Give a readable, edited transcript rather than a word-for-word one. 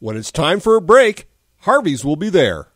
When it's time for a break, Harvey's will be there.